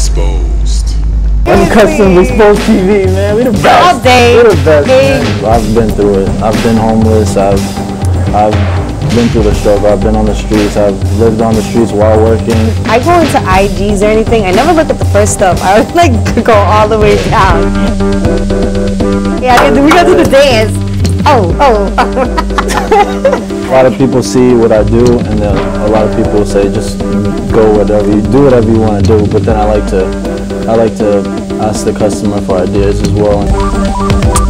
Exposed. Custom Expozedtv, man. We the best. All day. We the best, man. I've been through it. I've been homeless. I've been through the struggle. I've been on the streets. I've lived on the streets while working. I go into IGs or anything. I never look at the first stuff. I would like go all the way down. Yeah, we go to the dance. Oh. A lot of people see what I do, and then a lot of people say just go whatever you do, whatever you want to do. But then I like to ask the customer for ideas as well.